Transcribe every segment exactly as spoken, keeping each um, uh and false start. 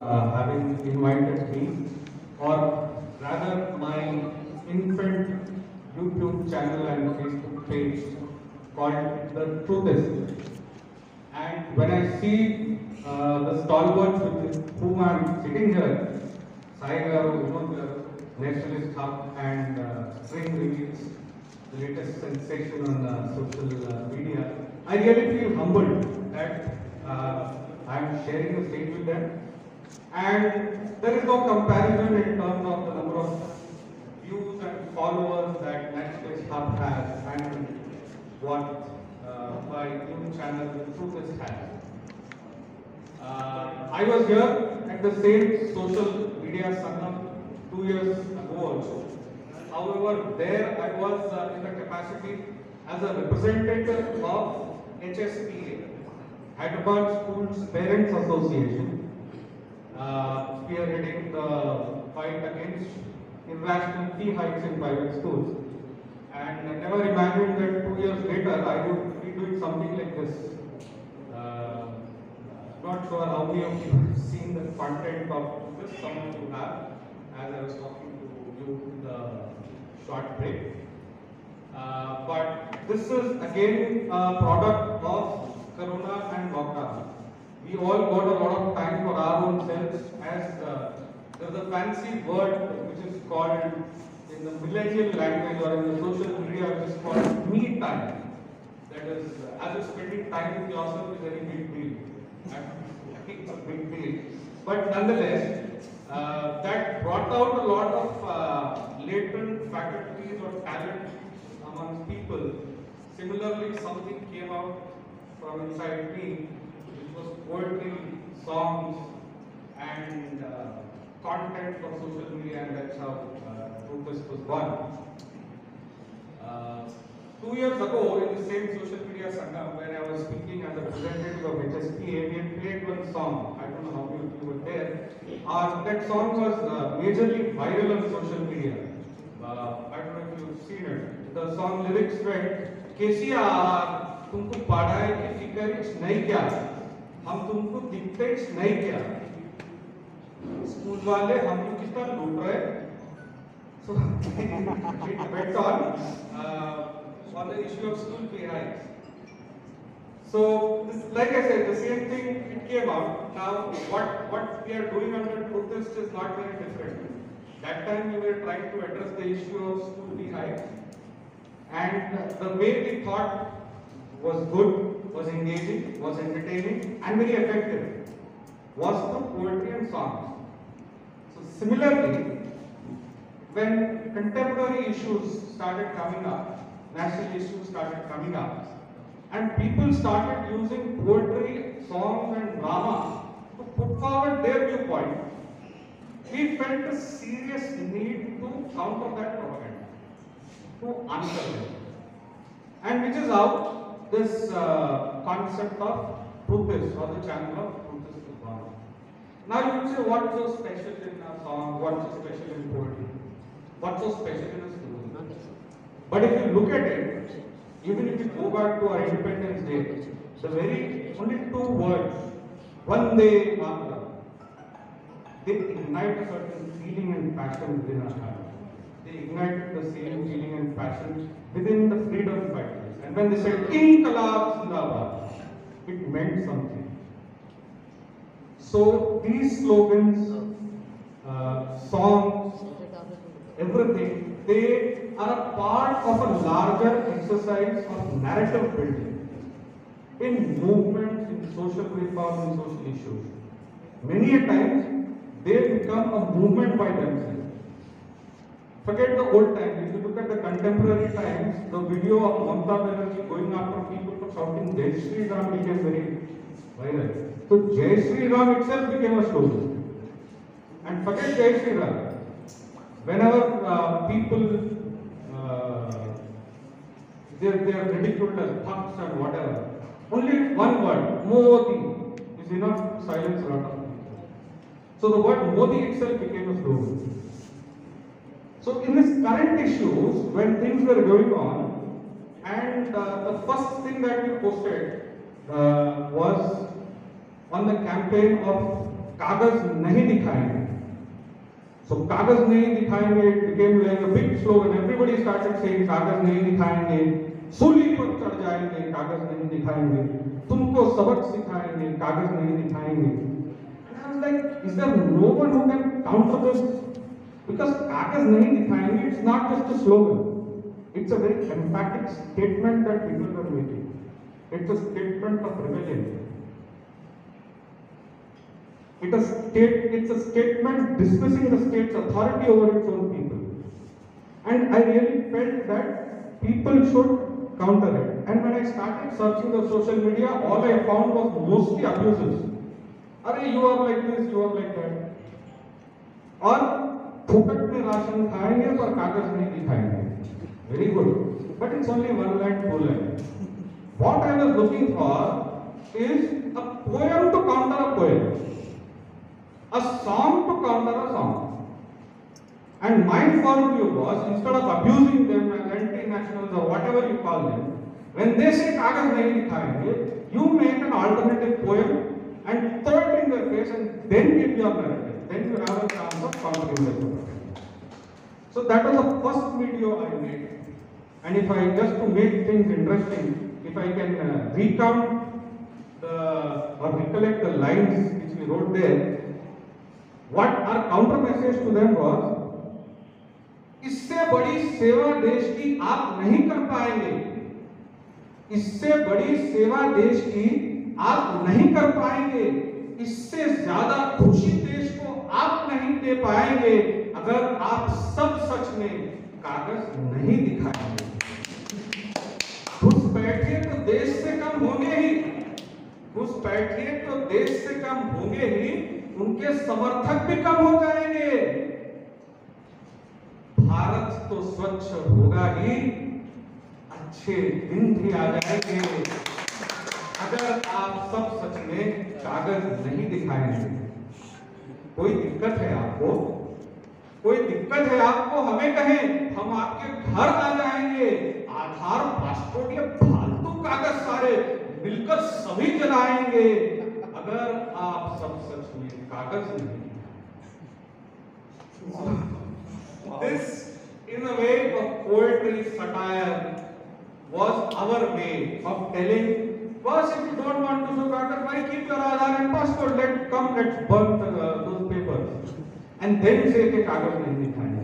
uh, having invited me, or rather my infant YouTube channel and Facebook page called The Truth Is. And when I see uh, the stalwarts with whom I am sitting here, Sai Garu, Vinod Garu, Nationalist Hub, and uh, Spring Reveals, the latest sensation on uh, social uh, media, I really feel humbled that uh, I am sharing the stage with them. And there is no comparison in terms of the number of views and followers that Nationalist Hub has and what uh, my new channel, The Truth Is, has. Uh, I was here at the same social media Sangam two years ago also. However, there I was uh, in the capacity as a representative of H S P A, Hyderabad Schools Parents Association, uh, spearheading the fight against irrational fee hikes in private schools. And I never imagined that two years later I would be doing something like this. Uh, not sure how many of you have seen the content of this, some of you have, as I was talking to you in the short break. Uh, but this is again a product of Corona and lockdown. We all got a lot of time for our own selves, as uh, there's a fancy word which is called in the millennial language or in the social media, which is called me time. That is, uh, as you're spending time with yourself is a very big deal. I think it's a big deal. But nonetheless, uh, that brought out a lot of uh, latent faculties or talent among people. Similarly, something came out from inside me, which was poetry, songs, and uh, content for social media, and that's how uh, Truth Is was born. Uh, two years ago, in the same social media Sangam, when I was speaking as a representative of H S P A, we had played one song. I don't know how many of you were there. Uh, that song was uh, majorly viral on social media. Uh, I don't know if you've seen it. The song lyrics went, "Kesi aar, तुमको पढ़ाई की फिक्र नहीं क्या, हम तुमको दिखते नहीं क्या, स्कूल वाले हमको कितना लूट रहे." So it went on uh, on the issue of school fee hikes. So, this, like I said, the same thing it came out. Now, what what we are doing under Truth Is is not very different. That time we were trying to address the issue of school fee hikes, and the way we thought was good, was engaging, was entertaining, and very effective was through poetry and songs. So, similarly, when contemporary issues started coming up, national issues started coming up, and people started using poetry, songs, and drama to put forward their viewpoint, we felt a serious need to counter that propaganda, to answer it. And which is how this uh, concept of Truth Is, or the channel of Truth Is, was born. Now you will say, what's so special in a song, what's so special in poetry, what's so special in a story? But if you look at it, even if you go back to our Independence Day, the very only two words, Vande Mataram, they ignite a certain feeling and passion within our heart. They ignited the same feeling and passion within the freedom fighters. And when they said Inqilab Zindabad, it meant something. So these slogans, uh, songs, everything, they are a part of a larger exercise of narrative building in movements, in social reform, and social issues. Many a times, they become a movement by themselves. Forget the old times. If you look at the contemporary times, the video of Mamata Banerjee going after people for shouting Jai Shri Ram became very viral. So Jai Shri Ram itself became a slogan. And forget Jai Shri Ram. Whenever uh, people uh, they they are ridiculed as thugs and whatever, only one word, Modi, is enough to silence a lot of people. So the word Modi itself became a slogan. So in this current issues, when things were going on, and uh, the first thing that we posted uh, was on the campaign of कागज नहीं दिखाएंगे. So कागज नहीं दिखाएंगे, it became like a big slogan. Everybody started saying कागज नहीं दिखाएंगे, सूली पर चढ़ जाएंगे, कागज नहीं दिखाएंगे, तुमको सबक सिखाएंगे, कागज नहीं दिखाएंगे. And I was like, is there no one who can counter this? Because कागज नहीं दिखाएंगे, it's not just a slogan. It's a very emphatic statement that people are making. It's a statement of rebellion. It is state, it's a statement dismissing the state's authority over its own people. And I really felt that people should counter it. And when I started searching the social media, all I found was mostly abuses. Arey, you are like this, you are like that. और फुकट में ration खाएंगे पर कागज नहीं दिखाएंगे. Very good. But it's only one line, two line. What I was looking for is a poem to counter a poem. A song to counter a song. And my worldview was, instead of abusing them as anti-nationals or whatever you call them, when they say कागज नहीं दिखाएंगे, you make an alternative poem and throw it in their face and then give your narrative. Then you have a chance of countering the poem. So that was the first video I made. And if I, just to make things interesting, if I can uh, recount the, or recollect the lines which we wrote there, what our counter message to them was, इससे बड़ी सेवा देश की आप नहीं कर पाएंगे, इससे बड़ी सेवा देश की आप नहीं कर पाएंगे, इससे ज्यादा खुशी देश को आप नहीं दे पाएंगे अगर आप सब सच में कागज नहीं दिखाएंगे. घुस बैठिए तो देश से कम होंगे ही, घुस बैठिए तो देश से कम होंगे ही, उनके समर्थक भी कम हो जाएंगे. भारत तो स्वच्छ होगा ही, अच्छे दिन भी आ जाएंगे अगर आप सब सच में कागज नहीं दिखाएंगे. कोई दिक्कत है आपको, कोई दिक्कत है आपको, हमें कहें, हम आपके घर आ जाएंगे. आधार, पासपोर्ट, ये फालतू कागज सारे मिलकर सभी जलाएंगे अगर आप सब सच में कागज नहीं. This, in a way of poetry, satire, was our way of telling, first, if you don't want to show kaagaz, why keep your Aadhaar and passport? Let come, let's burn the, uh, those papers, and then say कि कागज नहीं दिखाएंगे.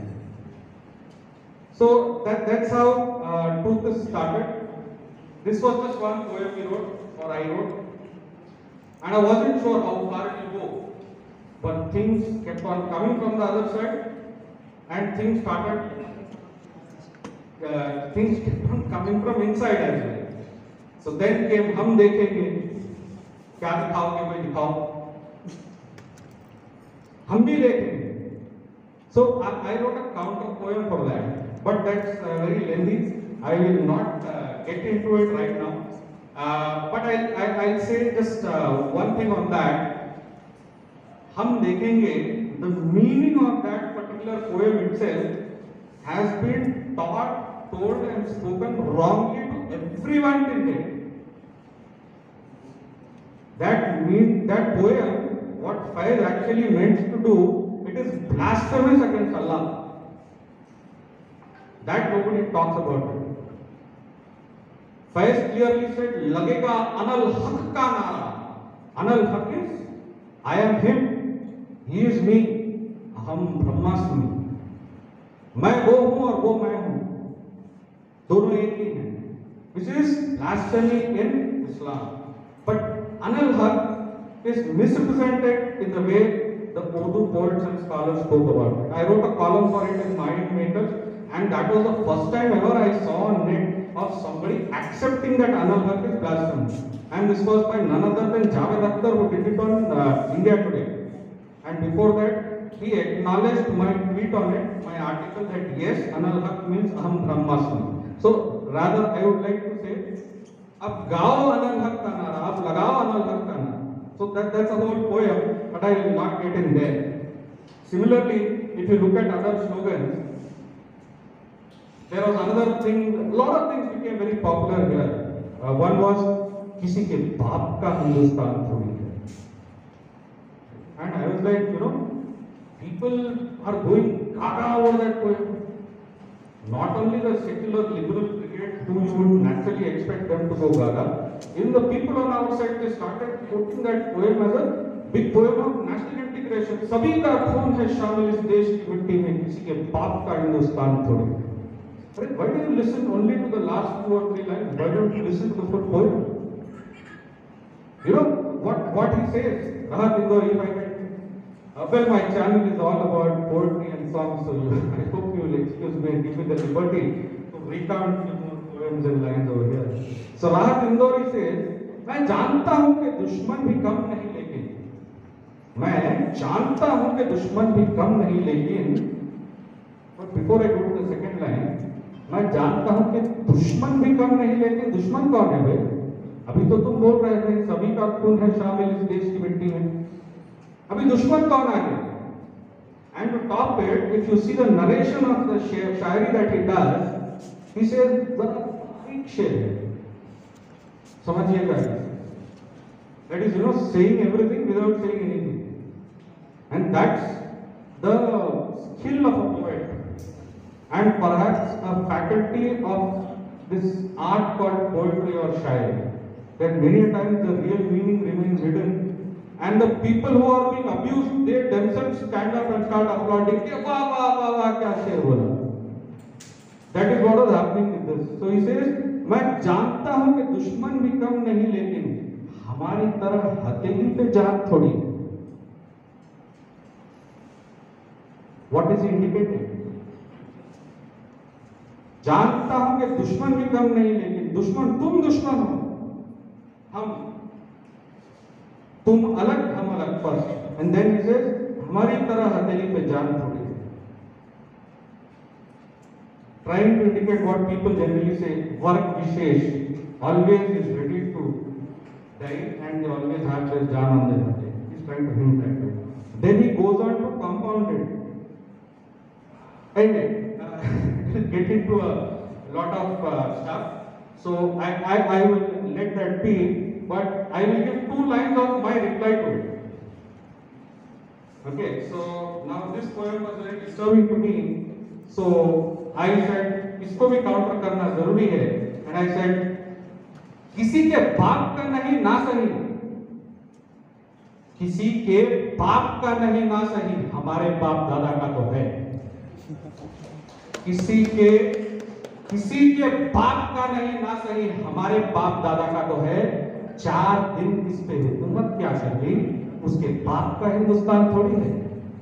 So that that's how uh, Truth is started. This was just one poem we wrote, or I wrote, and I wasn't sure how far it will go, but things kept on coming from the other side. And things started, uh, things kept on coming from inside as well. So then came, हम देखेंगे, क्या दिखाओगे भाई दिखाओ, हम भी देखेंगे. So I, I wrote a counter poem for that, but that's uh, very lengthy. I will not uh, get into it right now. Uh, but I'll, I'll, I'll say just uh, one thing on that. हम देखेंगे, the meaning of that particular poem itself has been taught, told and spoken wrongly to everyone till date. That mean, that poem, what Faiz actually meant to do, it is blasphemous against Allah. That nobody talks about it. Faiz clearly said, लगेगा अनल हक का नारा. Anal Haq is, I am him. He is me, अहम ब्रह्मास्मि. मैं वो हूँ और वो मैं हूँ, दोनों एक ही हैं. Which is blasphemy in Islam. But Anal Haq is misrepresented in the way the Urdu poets and scholars spoke about it. I wrote a column for it in Mind Makers, and that was the first time ever I saw on net of somebody accepting that Anal Haq is blasphemy. And this was by none other than Javed Akhtar, who did it on uh, India Today. And before that, he acknowledged my tweet on it, my article, that yes, Anal Haq means Aham Brahmasmi. So rather, I would like to say, अब गाओ Anal Haq का नारा, अब लगाओ Anal Haq का नारा. So that that's a whole poem, but I will not get in there. Similarly, if you look at other slogans, there was another thing. A lot of things became very popular here. Uh, one was किसी के बाप का हिंदुस्तान थोड़ी है. And I like, you know, people are going gaga over that poem. Not only the secular liberal brigade, who you would naturally expect them to go gaga, even the people on our side, they started quoting that poem as a big poem of national integration. सभी का खून है शामिल इस देश की मिट्टी में, किसी के बाप का हिंदुस्तान थोड़ी. Why do you listen only to the last two or three lines? Why don't you listen to the full poem? You know what what he says? Rahat Indori, if I can. Uh, well, my channel is all about poetry and songs, so you, I hope you will excuse me and give me the liberty to recount few more poems and lines over here. So Rahat Indori says, मैं जानता हूँ कि दुश्मन भी कम नहीं लेकिन मैं जानता हूँ कि दुश्मन भी कम नहीं लेकिन but before I go to the second line, मैं जानता हूं कि दुश्मन भी कम नहीं लेकिन दुश्मन कौन है भाई? अभी तो तुम बोल रहे थे सभी का खून है शामिल इस देश की मिट्टी में. अभी दुश्मन कौन आ गया? And to top it, if you see the narration of the Shayari that he does, he says बड़ा बारीक शेर है. समझिएगा, that is, you know, saying everything without saying anything, and that's the skill of a poet. And perhaps a faculty of this art called poetry or shayari, that many times the real meaning remains hidden, and the people who are being abused, they themselves stand up and start applauding. Wah wah wah wah, kya sher bola. That is what was happening with this. So he says, मैं जानता हूं कि दुश्मन भी कम नहीं लेकिन हमारी तरह हथेली पे जान थोड़ी. What is he indicating? जानता हूं कि दुश्मन भी कम नहीं लेकिन दुश्मन तुम दुश्मन हो, हम तुम अलग हम अलग first. And then he says हमारी तरह हथेली पे जान थोड़ी. Trying to indicate what people generally say, वर्ग विशेष always is ready to die and they always have their जान ऑन देयर हथेली. He is trying to hint that. Then he goes on to compound it. Anyway, uh, get into a lot of uh, stuff. So I, I, I will let that be, but I will give two lines of my reply to it. Okay, so now this poem was very disturbing to me. So I said, इसको भी counter करना जरूरी है. And I said, किसी के बाप का नहीं ना सही, किसी के बाप का नहीं ना सही, हमारे बाप दादा का तो है. किसी के किसी के बाप का नहीं ना सही, हमारे बाप दादा का तो है. चार दिन इस पे हुकूमत क्या चली, उसके बाप का हिंदुस्तान थोड़ी है.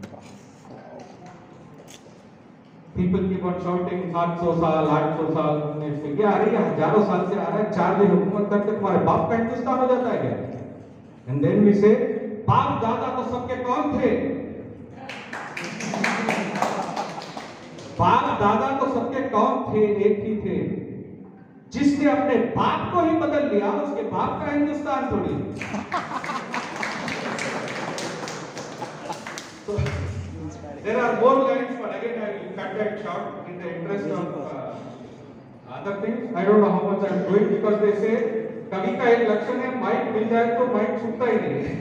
People keep on shouting सात सौ साल आठ सौ साल में क्या आ रही है, हजारों साल से आ रहा है. चार दिन हुकूमत करके तुम्हारे बाप का हिंदुस्तान हो जाता है क्या? एंड देन वी से बाप दादा तो सबके कौन थे? बाप दादा तो सबके कौन थे? एक ही थे. जिसने अपने बाप को ही बदल लिया, उसके बाप का हिंदुस्तान थोड़ी. So, there are more lines, but again I will cut that short in the interest of uh, other things. I don't know how much I am doing because they say कवि का एक लक्षण है, माइक मिल जाए तो mic छूटता ही नहीं.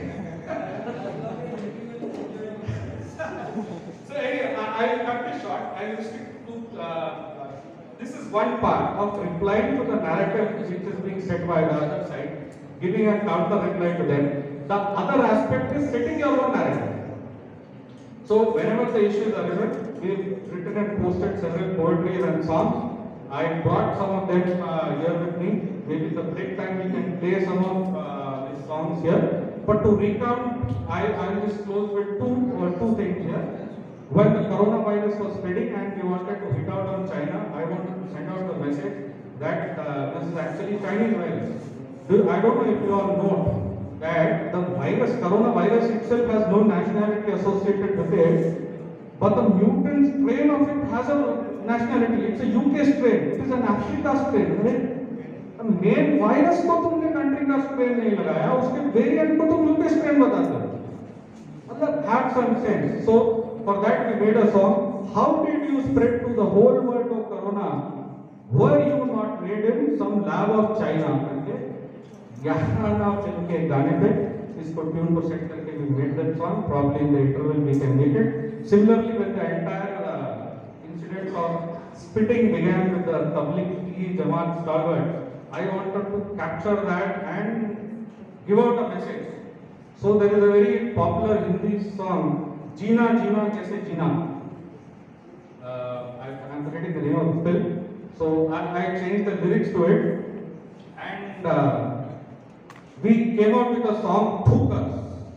So anyway, I, I will cut this short. I will stick to. Uh, uh, this is one part of replying to the narrative which is being set by the other side, giving a counter reply to them. The other aspect is setting your own narrative. So whenever the issues are arisen, we've written and posted several poetries and songs. I brought some of them uh, here with me. Maybe the break time we can play some of uh, these songs here. But to recount, I I will just close with two or two things here. When the coronavirus was spreading and we wanted to hit out on China, I wanted to send out the message that uh, this is actually Chinese virus. I don't know if you all know that the virus, coronavirus itself has no nationality associated with it, but the mutant strain of it has a nationality. It's a U K strain. It is an Africa strain. The main virus को तुमने country का strain नहीं लगाया, उसके variant को तुम U K strain बताते हो. मतलब have some sense. So for that we made a song. How did you spread to the whole world of corona? Were you not made in some lab of China? करके यहाँ ना film के गाने पे इसको tune को set करके we made that song. Probably in the interval we can make it. Similarly, when the entire uh, incident of spitting began with the Tabligh Jamaat stalwart, I wanted to capture that and give out a message. So there is a very popular Hindi song, Jeena Jeena Kaise Jeena. Uh, I am forgetting the name of the film. So I, I changed the lyrics to it, and uh, we came out with a song Thukas.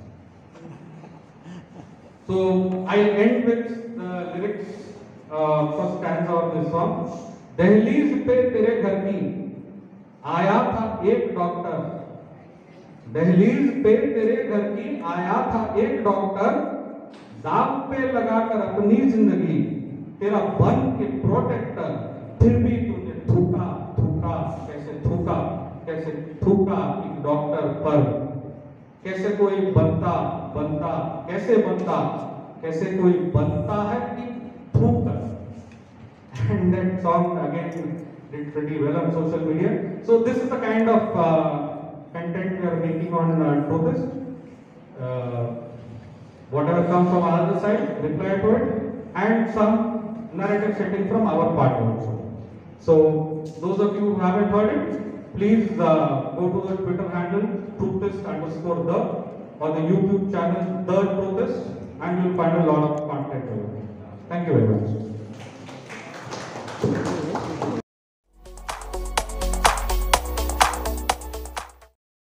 So I end with the lyrics, uh, first stanza of this song. दहलीज पे तेरे घर की आया था एक doctor, दहलीज पे तेरे घर की आया था एक डॉक्टर, दाव पे लगाकर अपनी जिंदगी तेरा बन के प्रोटेक्टर, फिर भी तूने थूका थूका कैसे थूका कैसे थूका एक डॉक्टर पर, कैसे कोई बनता बनता कैसे बनता कैसे कोई बनता है कि थूकर. And that song again did pretty well on social media. So this is the kind of uh, content we are making on uh, Truthist. Uh, whatever comes from other side, reply to it, and some narrative setting from our part also. So those of you who haven't heard it, please uh, go to the Twitter handle Truthist underscore the, or the YouTube channel The Truthist, and you'll find a lot of content over there. Thank you very much.